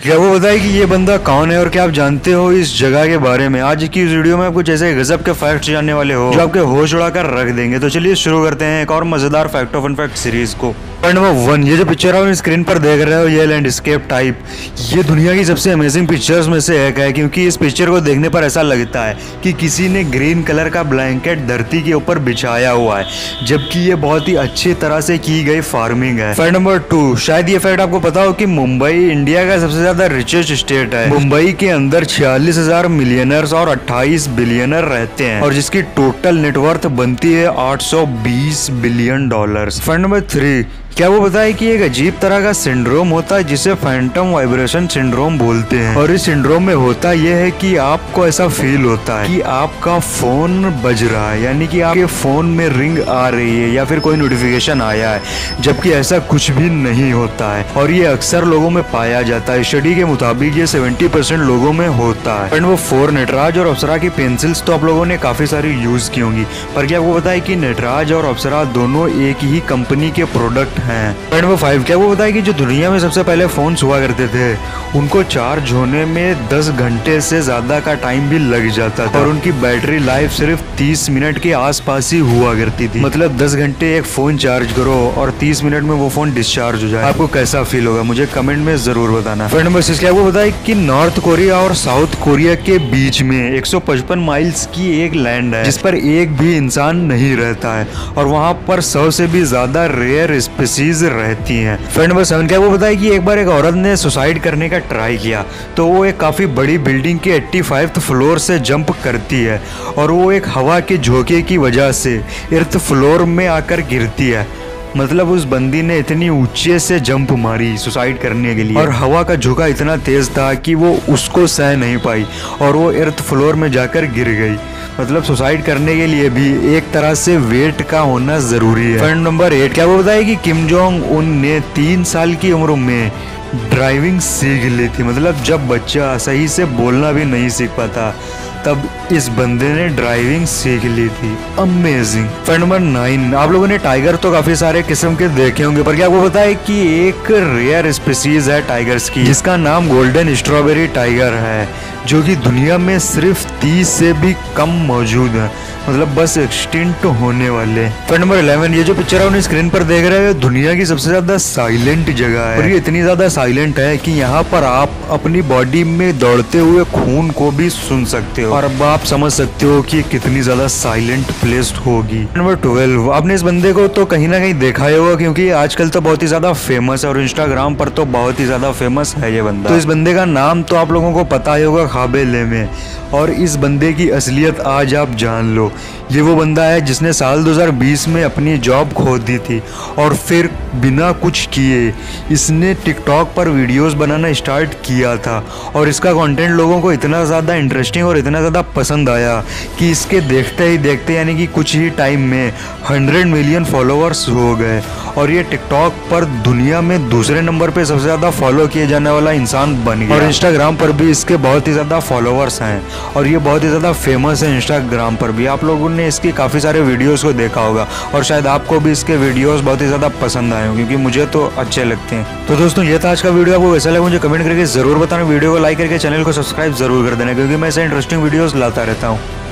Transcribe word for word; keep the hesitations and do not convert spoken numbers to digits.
क्या वो बताए कि ये बंदा कौन है और क्या आप जानते हो इस जगह के बारे में। आज की इस वीडियो में आप कुछ ऐसे गजब के फैक्ट्स जानने वाले हो जो आपके होश उड़ाकर रख देंगे। तो चलिए शुरू करते हैं एक और मजेदार फैक्ट ऑफ फैक्ट सीरीज को। पॉइंट नंबर वन, ये जो पिक्चर आप स्क्रीन पर देख रहे हो ये लैंडस्केप टाइप, ये दुनिया की सबसे अमेजिंग पिक्चर्स में से एक है, क्योंकि इस पिक्चर को देखने पर ऐसा लगता है कि किसी ने ग्रीन कलर का ब्लैंकेट धरती के ऊपर बिछाया हुआ है, जबकि ये बहुत ही अच्छी तरह से की गई फार्मिंग है। फैक्ट नंबर टू, शायद ये फैक्ट आपको पता हो कि मुंबई इंडिया का सबसे ज्यादा रिचेस्ट स्टेट है। मुंबई के अंदर छियालीस हजार मिलियनर्स और अट्ठाईस बिलियनर रहते हैं और जिसकी टोटल नेटवर्थ बनती है आठ सौ बीस billion dollars. Fact number three, क्या वो बताए कि एक अजीब तरह का सिंड्रोम होता है जिसे फैंटम वाइब्रेशन सिंड्रोम बोलते हैं, और इस सिंड्रोम में होता यह है कि आपको ऐसा फील होता है कि आपका फोन बज रहा है, यानी कि आपके फोन में रिंग आ रही है या फिर कोई नोटिफिकेशन आया है, जबकि ऐसा कुछ भी नहीं होता है और ये अक्सर लोगों में पाया जाता है। स्टडी के मुताबिक ये सत्तर परसेंट लोगों में होता है। एंड वो फोर, नटराज और अप्सरा की पेंसिल्स तो आप लोगों ने काफी सारी यूज की होंगी, पर क्या आपको पता है कि नटराज और अप्सरा दोनों एक ही कंपनी के प्रोडक्ट हैं। पॉइंट नंबर फाइव, क्या वो बताया कि जो दुनिया में सबसे पहले फोन हुआ करते थे उनको चार्ज होने में दस घंटे से ज्यादा का टाइम भी लग जाता था और उनकी बैटरी लाइफ सिर्फ तीस मिनट के आसपास ही हुआ करती थी। मतलब दस घंटे एक फोन चार्ज करो और तीस मिनट में वो फोन डिस्चार्ज हो जाए, आपको कैसा फील होगा मुझे कमेंट में जरूर बताना। पॉइंट नंबर सिक्स, क्या वो बताया कि नॉर्थ कोरिया और साउथ कोरिया के बीच में एक सौ पचपन माइल्स की एक लैंड है जिस पर एक भी इंसान नहीं रहता है और वहाँ पर सौ से भी ज्यादा रेयर स्पीसीज रहती हैं। फ्रेंड नंबर सेवन, क्या वो बताया कि एक बार एक औरत ने सुसाइड करने का ट्राई किया तो वो एक काफी बड़ी बिल्डिंग के पचासी फ्लोर से जंप करती है और वो एक हवा के झोंके की वजह से अर्थ फ्लोर में आकर गिरती है। मतलब उस बंदी ने इतनी ऊंचे से जंप मारी सुसाइड करने के लिए और हवा का झोंका इतना तेज था कि वो उसको सह नहीं पाई और वो अर्थ फ्लोर में जाकर गिर गई। मतलब सुसाइड करने के लिए भी एक तरह से वेट का होना जरूरी है। फ्रेंड नंबर एट, क्या वो बताया कि किम जोंग उन ने तीन साल की उम्र में ड्राइविंग सीख ली थी। मतलब जब बच्चा सही से बोलना भी नहीं सीख पाता तब इस बंदे ने ड्राइविंग सीख ली थी। अमेजिंग। फैक्ट नंबर नाइन, आप लोगों ने टाइगर तो काफी सारे किस्म के देखे होंगे, पर क्या आपको पता है कि एक रेयर स्पीसीज है टाइगर्स की जिसका नाम गोल्डन स्ट्रॉबेरी टाइगर है, जो कि दुनिया में सिर्फ तीस से भी कम मौजूद है, मतलब बस एक्सटिंक्ट होने वाले। फैक्ट नंबर इलेवन, ये जो पिक्चर आप स्क्रीन पर देख रहे हैं दुनिया की सबसे ज्यादा साइलेंट जगह है और ये इतनी ज्यादा साइलेंट है कि यहाँ पर आप अपनी बॉडी में दौड़ते हुए खून को भी सुन सकते हो और अब आप समझ सकते हो कि कितनी ज्यादा साइलेंट प्लेस होगी। नंबर ट्वेल्व, आपने इस बंदे को तो कहीं ना कहीं देखा ही होगा क्योंकि आजकल तो बहुत ही ज्यादा फेमस है और इंस्टाग्राम पर तो बहुत ही ज्यादा फेमस है ये बंदा। तो इस बंदे का नाम तो आप लोगों को पता ही होगा, खाबेले में। और इस बंदे की असलियत आज आप जान लो। ये वो बंदा है जिसने साल दो हज़ार बीस में अपनी जॉब खो दी थी और फिर बिना कुछ किए इसने टिकटॉक पर वीडियोस बनाना स्टार्ट किया था और इसका कंटेंट लोगों को इतना ज़्यादा इंटरेस्टिंग और इतना ज़्यादा पसंद आया कि इसके देखते ही देखते यानी कि कुछ ही टाइम में हंड्रेड मिलियन फॉलोअर्स हो गए और ये टिकटॉक पर दुनिया में दूसरे नंबर पे सबसे ज़्यादा फॉलो किए जाने वाला इंसान बन गया और इंस्टाग्राम पर भी इसके बहुत ही ज़्यादा फॉलोअर्स हैं और ये बहुत ही ज़्यादा फेमस है इंस्टाग्राम पर भी। आप लोगों ने इसके काफ़ी सारे वीडियोस को देखा होगा और शायद आपको भी इसके वीडियोस बहुत ही ज़्यादा पसंद आए हो क्योंकि मुझे तो अच्छे लगते हैं। तो दोस्तों ये था आज का वीडियो, आपको कैसा लगा मुझे कमेंट करके जरूर बताना। वीडियो को लाइक करके चैनल को सब्सक्राइब जरूर कर देना क्योंकि मैं ऐसे इंटरेस्टिंग वीडियोस लाता रहता हूँ।